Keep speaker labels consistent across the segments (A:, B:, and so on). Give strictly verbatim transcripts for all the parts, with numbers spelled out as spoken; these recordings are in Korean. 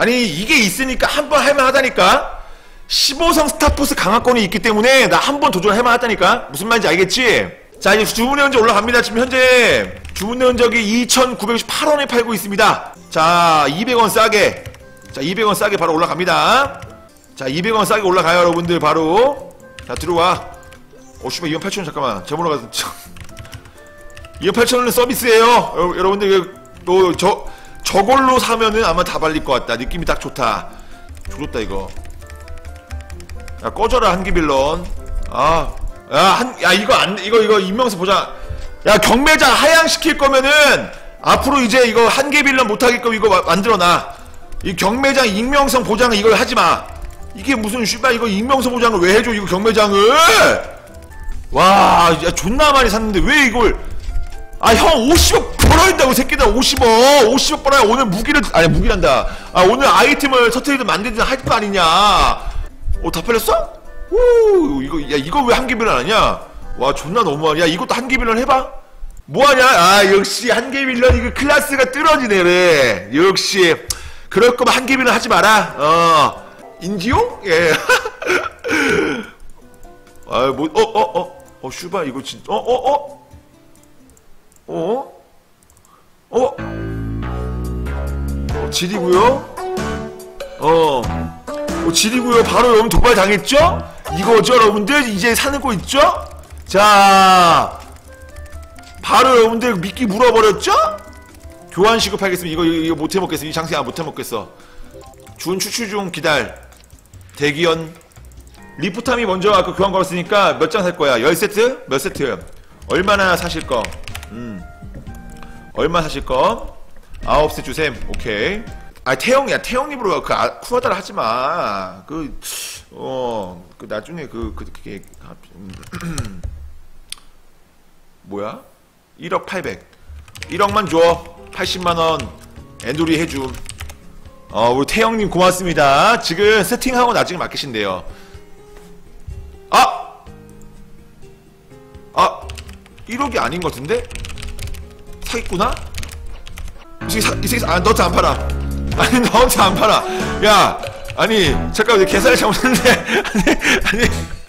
A: 아니 이게 있으니까 한 번 할만하다니까. 십오 성 스타포스 강화권이 있기 때문에 나 한 번 도전을 할만하다니까. 무슨 말인지 알겠지? 자 이제 주문의 흔적 올라갑니다. 지금 현재 주문의 흔적이 이천구백육십팔 원에 팔고 있습니다. 자 이백 원 싸게, 자 이백 원 싸게 바로 올라갑니다. 자 이백 원 싸게 올라가요 여러분들. 바로 자 들어와. 어 씨발 이만 팔천 원 잠깐만 잘못 올라갔어. 이만 팔천 원은 서비스예요 여, 여러분들. 또 저 저걸로 사면은 아마 다 발릴 것 같다. 느낌이 딱 좋다. 좋다 이거. 야 꺼져라 한기빌런. 아 야 한 야 이거 안 이거 이거 임명서 보자. 야 경매장 하향시킬 거면은 앞으로 이제 이거 한계빌런 못하게끔 이거 마, 만들어놔. 이 경매장 익명성 보장을 이걸 하지마. 이게 무슨 씨발 이거 익명성 보장을 왜 해줘 이거 경매장을. 와 야 존나 많이 샀는데 왜 이걸. 아 형 오십억 벌어야 된다고 새끼들. 오십억 오십억 벌어야 오늘 무기를 아니 무기란다. 아 오늘 아이템을 터트리든 만들든 할 거 아니냐. 어 다 팔렸어? 오 이거 야 이거 왜 한계빌런 하냐. 와 존나 너무하냐. 야 이것도 한계빌런 해봐. 뭐하냐. 아 역시 한계빌런 이거 클래스가 떨어지네. 그래 역시 그럴 거면 한계빌런 하지 마라. 어 인디오? 예. 아 뭐 어 어 어 어 슈바 이거 진짜 어 어 어 어 어 어 지리구요. 어 어, 지리구요. 바로 여러분 도발 당했죠? 이거죠 여러분들. 이제 사는 거 있죠? 자 바로 여러분들 미끼 물어버렸죠? 교환 시급하겠습니다. 이거 이거, 이거 못해먹겠어. 이 장생 아 못해먹겠어. 준 추출 중 기다려. 대기연. 리프탐이 먼저 아까 교환 걸었으니까 몇 장 살 거야? 십 세트? 몇 세트? 얼마나 사실 거? 음 얼마 사실 거? 아홉 세 주셈. 오케이. 아 태영이야. 태영님으로 그 아, 쿠아다를 하지마. 그 어 그 나중에 그 그 그게 뭐야? 일억 팔백. 일억만 줘. 팔십만 원 엔돌이 해줌. 어 우리 태영님 고맙습니다. 지금 세팅하고 나중에 맡기신대요. 아! 아 일억이 아닌 것 같은데? 사기꾼아? 이 새끼 사, 이 새끼 아 너한테 안 팔아. 아니 너한테 안 팔아. 야 아니 잠깐만 계산을 잘못했는데. 아니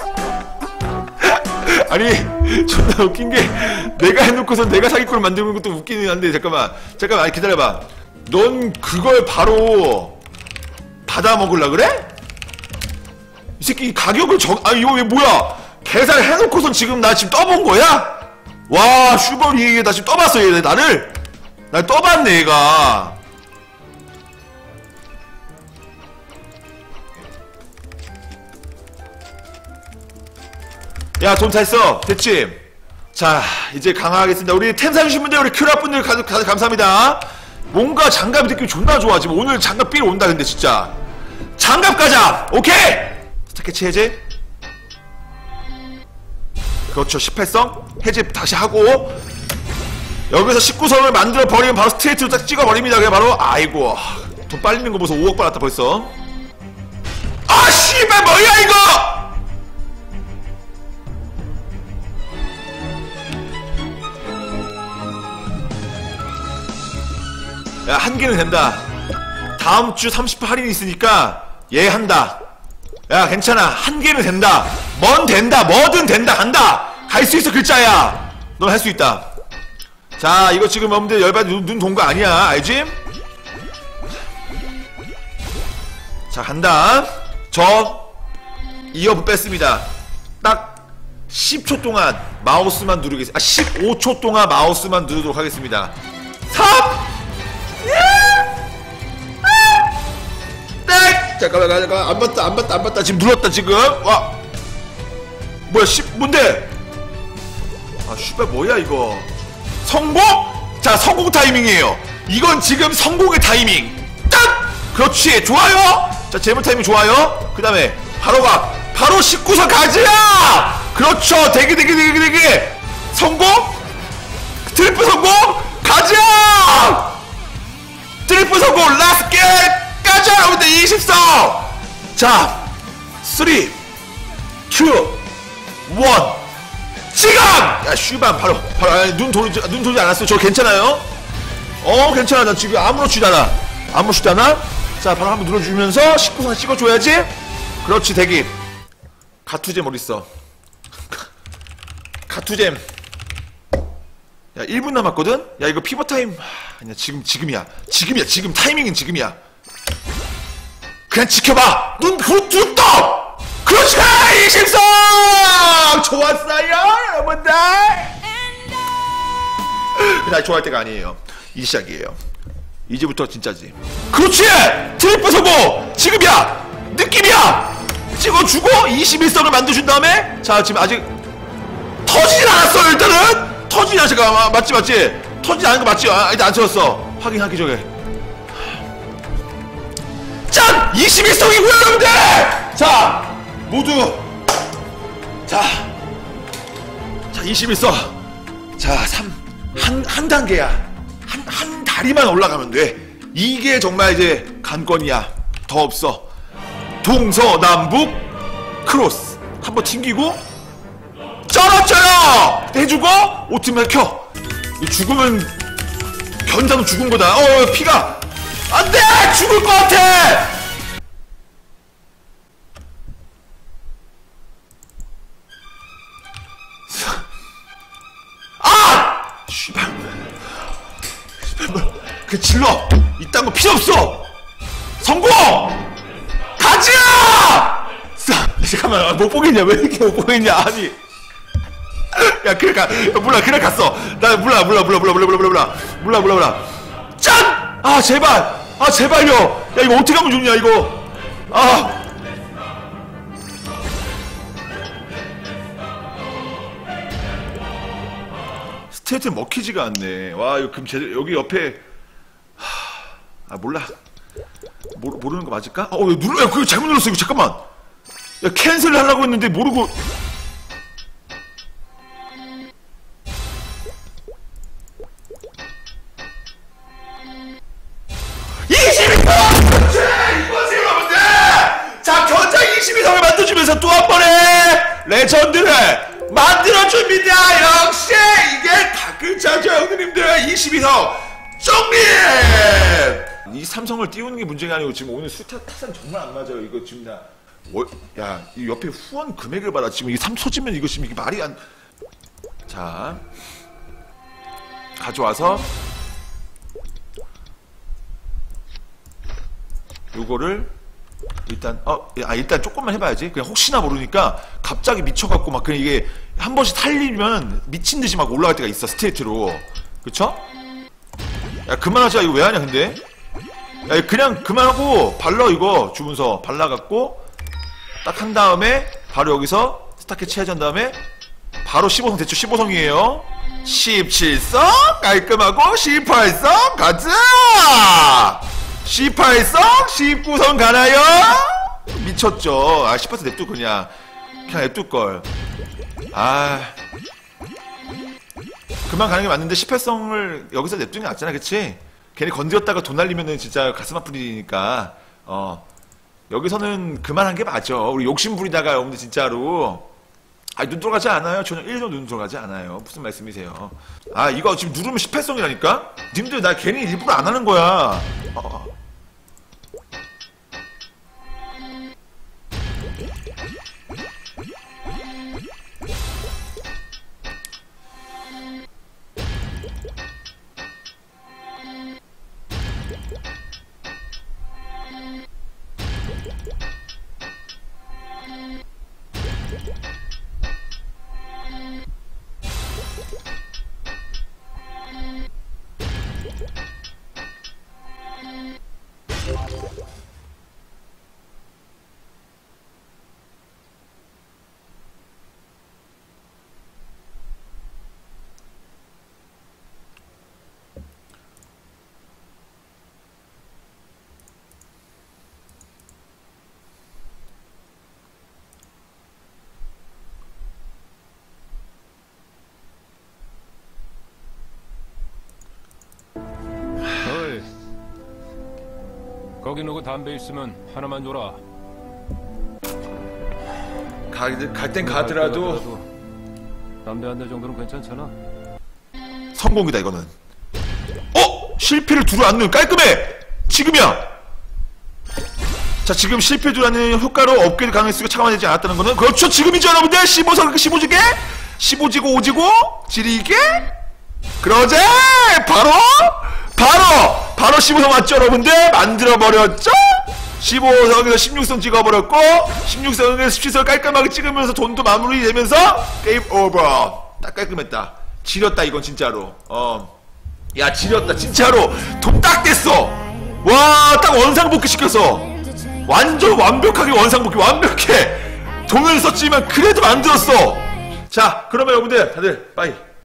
A: 아니 아니 존나 웃긴게 내가 해놓고선 내가 사기꾼을 만드는 것도 웃기긴 한데 잠깐만 잠깐만 아니 기다려봐. 넌 그걸 바로 받아먹으려 그래? 이 새끼 가격을 적.. 아 이거 왜 뭐야 계산을 해놓고선 지금 나 지금 떠본 거야? 와 슈벌이 나 지금 떠봤어 얘 나를. 날 떠봤네 얘가. 야 돈 다 했어. 됐지? 자 이제 강화하겠습니다. 우리 템 사주신 분들 우리 큐라분들 가득 가득 감사합니다. 뭔가 장갑 느낌이 존나 좋아. 지금 오늘 장갑 삘 온다. 근데 진짜 장갑 가자. 오케이 스타캐치 해제. 그렇죠. 십팔 성 해제 다시 하고 여기서 십구 성을 만들어 버리면 바로 스트레이트로 딱 찍어 버립니다. 그냥 바로 아이고 돈 빨리는 거 보소. 오억 받았다 벌써. 아 씨발 뭐야 이거. 야 한 개는 된다. 다음주 삼십 퍼센트 할인이 있으니까 얘 한다. 야 괜찮아 한 개는 된다. 뭔 된다. 뭐든 된다. 간다. 갈 수 있어 글자야. 넌 할 수 있다. 자 이거 지금 여러분들 열받아 눈 돈 거 아니야 알지? 자 간다. 저 이어프 뺐습니다. 딱 십 초 동안 마우스만 누르겠습니다. 아 십오 초 동안 마우스만 누르도록 하겠습니다. 삼 땡! 잠깐만 잠깐만 안 봤다 안 봤다 안 봤다. 지금 눌렀다 지금. 와 뭐야 십 뭔데? 아 씨발 뭐야 이거. 성공? 자 성공 타이밍이에요. 이건 지금 성공의 타이밍. 딱! 그렇지 좋아요. 자 재물 타이밍 좋아요. 그 다음에 바로 가. 바로 십구 선 가자. 그렇죠. 대기 대기 대기 대기. 성공? 트리플 성공? 가자. 트리플 성공. 라스트 겟 가자 여러분들. 이십 성. 자 삼 이 일 지금! 야 슈반 바로 바로 아니, 눈 돌지 눈 돌지 않았어요. 저 괜찮아요? 어 괜찮아. 나 지금 아무렇지도 않아. 아무렇지도 않아. 자 바로 한번 눌러주면서 십구 선 찍어줘야지. 그렇지 대기. 가투잼 어딨어. 가투잼. 야 일 분 남았거든? 야 이거 피버타임 아니야 지금 지금이야 지금이야 지금 타이밍은 지금이야. 그냥 지켜봐. 눈 부릅 떠. 그렇지 이십성 좋았어요 여러분들. 나 좋아할 때가 아니에요. 이 시작이에요. 이제부터 진짜지. 그렇지 트리플 성공 지금이야 느낌이야. 찍어주고 이십일 성을 만들어준 다음에 자 지금 아직 터지진 않았어요. 일단은 터지진 않았어. 아, 맞지 맞지 터지진 않은 거 맞지. 아, 일단 안 터졌어. 확인하기 전에 짠! 이십일 성이고요 여러분들. 자 모두 자 자 이십일 성 자 삼 한 한 단계야. 한 한 다리만 올라가면 돼. 이게 정말 이제 관건이야. 더 없어. 동서남북 크로스 한번 튕기고 쩔어져요 해주고 오트면 켜. 죽으면 견자도 죽은 거다. 어 피가 안돼 죽을 것 같아. 아 씨발 그 질러 이딴 거 필요 없어. 성공 가자. 잠깐만 못 보겠냐 왜 이렇게 못 보겠냐. 아니 야 그래 가 몰라 그래 갔어. 나 몰라 몰라 몰라 몰라 몰라 몰라 몰라 몰라 몰라 몰라 짠! 아 제발 아 제발요. 야 이거 어떻게 하면 좋냐 이거. 아 스테이트 먹히지가 않네. 와 이거 그럼 제대로 여기 옆에 하... 아 몰라 모, 모르는 거 맞을까? 어 눌러. 야 그거 잘못 눌렀어 이거. 잠깐만 야 캔슬 하려고 했는데 모르고 이십이 성! 그렇지! 이거지 여러분들! 자 견자 이십이 성을 만들어주면서 또 한 번의 레전드를 만들어줍니다. 역시 이게 다글자죠 형님들. 이십이 성 정리! 이 삼성을 띄우는 게 문제가 아니고 지금 오늘 수타 타산 정말 안 맞아요. 이거 지금 나 어, 야, 이 옆에 후원 금액을 봐라. 지금 이게 삼 초지면 이거 지금 이게 말이 안. 자, 가져와서 요거를 일단 어, 아 일단 조금만 해봐야지. 그냥 혹시나 모르니까 갑자기 미쳐갖고 막 그냥 이게 한 번씩 탈리면 미친 듯이 막 올라갈 때가 있어 스테이트로. 그쵸? 야 그만하자. 이거 왜 하냐 근데? 야 그냥 그만하고 발라 이거 주문서 발라갖고 딱 한 다음에 바로 여기서 스타켓 채워준 다음에 바로 십오 성 대충 십오 성이에요. 십칠 성 깔끔하고 십팔 성 가자. 십팔 성 십구 성 가나요? 미쳤죠. 아 십팔 성 냅두 그냥 그냥 냅둘걸. 아 그만 가는 게 맞는데 십팔 성을 여기서 냅두는 게 낫잖아. 그치? 괜히 건드렸다가 돈 날리면은 진짜 가슴 아픈 일이니까 어 여기서는 그만한 게 맞아. 우리 욕심 부리다가 여러분들 진짜로 아니 눈 들어가지 않아요. 전혀 일 도 눈 들어가지 않아요. 무슨 말씀이세요? 아 이거 지금 누르면 십팔 성이라니까? 님들 나 괜히 일부러 안 하는 거야. 어.
B: 거기 누구 담배 있으면 하나만 줘라.
A: 갈 땐 가더라도
B: 담배 한 대 정도는 괜찮잖아.
A: 성공이다 이거는. 어? 실패를 두루 않는 깔끔해. 지금이야. 자, 지금 실패주라는 효과로 업그레이드 가능수가 차감되지 않았다는 거는 그렇죠, 지금이죠 여러분들. 십오성 십오지게 십오지고 오지고 지리게 그러제 바로 바로 바로 십오성 맞죠 여러분들? 만들어버렸죠? 십오성에서 십육성 찍어버렸고 십육성에서 십칠성 깔끔하게 찍으면서 돈도 마무리되면서 게임 오버. 딱 깔끔했다. 지렸다 이건 진짜로. 어, 야 지렸다 진짜로. 돈 딱 됐어. 와, 딱 원상복귀 시켰어. 완전 완벽하게 원상복귀. 완벽해. 돈을 썼지만 그래도 만들었어. 자, 그러면 여러분들 다들 빠이.